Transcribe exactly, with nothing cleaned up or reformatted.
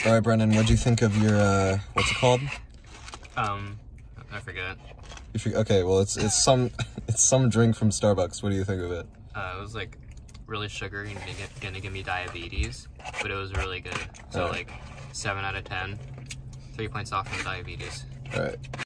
All right, Brennan, what'd you think of your, uh, what's it called? Um, I forget. You forget, okay, well, it's it's some it's some drink from Starbucks. What do you think of it? Uh, it was like really sugary and gonna, get, gonna give me diabetes, but it was really good. So All right. like seven out of ten, three points off from diabetes. All right.